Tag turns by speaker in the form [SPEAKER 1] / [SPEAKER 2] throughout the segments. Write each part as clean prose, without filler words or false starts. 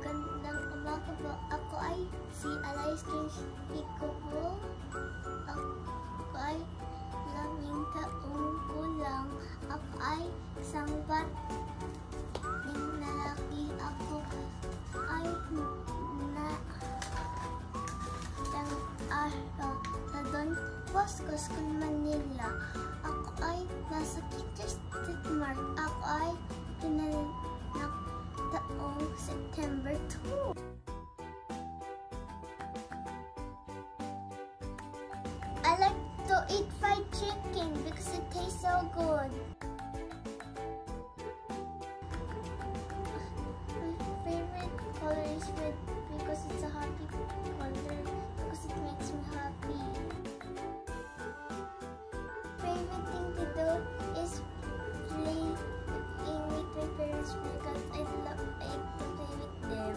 [SPEAKER 1] Magandang umaga po. Ako ay si Alice James Icobo. Ako ay 10 taong gulang. Ako ay isang bating lalaki. Ako ay nag-aaral sa Don Bosco School, Manila. Ako ay nasa Teachers Street Mart. Ako ay pinanganak taong September 2. I like to eat fried chicken because it tastes so good. My favorite color is red because it's a happy color, because it makes me happy. Favorite thing to do is playing with my parents because I like to play with them.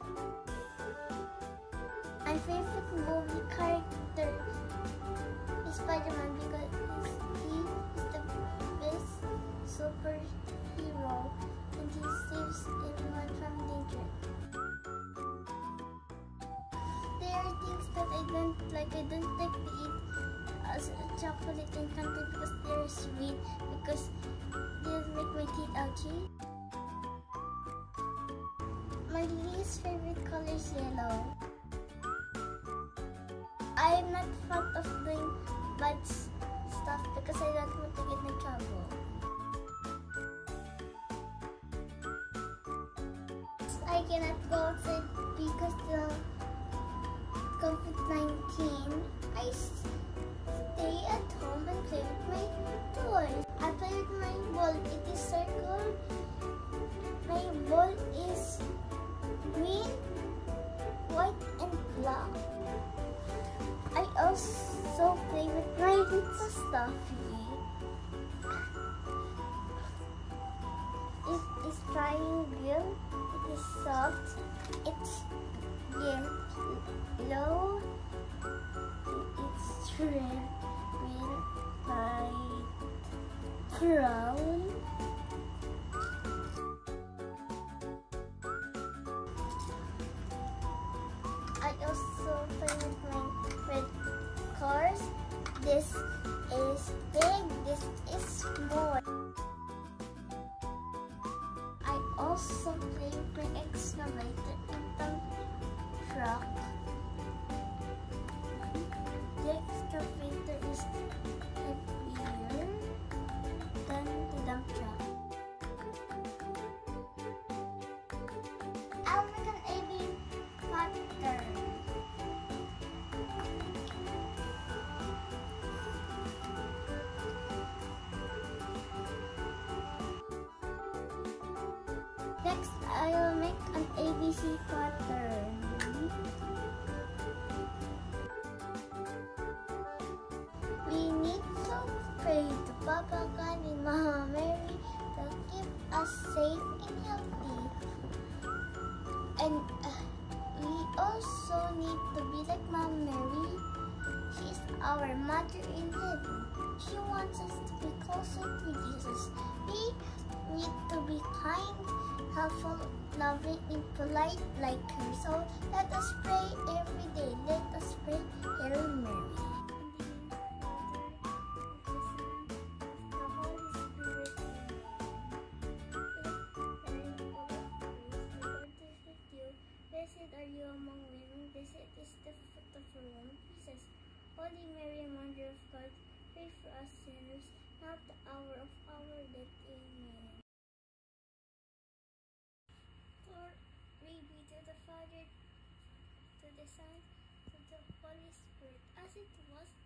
[SPEAKER 1] My favorite movie character is Spider-Man because he is the best superhero and he saves everyone from danger. There are things that I don't like. I don't like to eat as chocolate and candy because they're sweet, because they make my teeth ouchy. My least favorite color is yellow. I am not fond of doing bad stuff because I don't want to get in trouble. I cannot go outside because the COVID-19. I stay at home and play with my toys. I play with my ball. It is circle. My ball is green, white, and black. I also play with my little stuffy. It is triangle. It is soft. It's yellow. It's red, green, white, brown. I also play with my red cars. This is big, this is small. I also play with my excavator and dump truck. The excavator is heavier than the dump truck. I'll make an AB pattern. Next, I will make an ABC pattern. We need to pray to Papa God and Mama Mary to keep us safe and healthy. And we also need to be like Mama Mary. She is our mother in heaven. She wants us to be closer to Jesus. We need to be kind, helpful, loving, and polite like her. So let us pray every day. Let us pray, Hail Mary. Blessed are you among women, blessed is the fruit of your womb, Jesus. Holy Mary, Mother of God, pray for us sinners, now at the hour of our death. Amen. Glory be to the Father, to the Son, to the Holy Spirit, as it was